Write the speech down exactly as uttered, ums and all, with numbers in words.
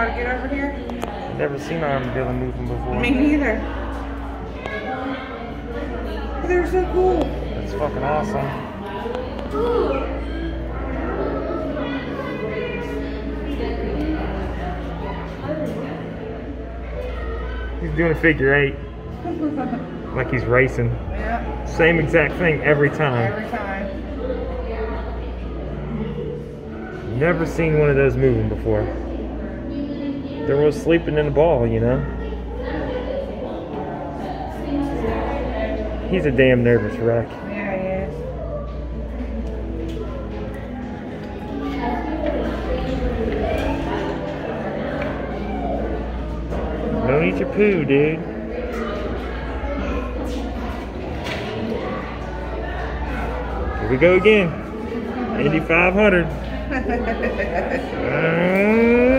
try to get over here? Never seen an armadillo moving before. Me neither. They're so cool. That's fucking awesome. He's doing a figure eight. Like he's racing. Yeah. Same exact thing every time. Every time. Never seen one of those moving before. They're all sleeping in the ball, you know? He's a damn nervous wreck. Yeah, he is. Don't eat your poo, dude. Here we go again. eighty-five hundred. uh,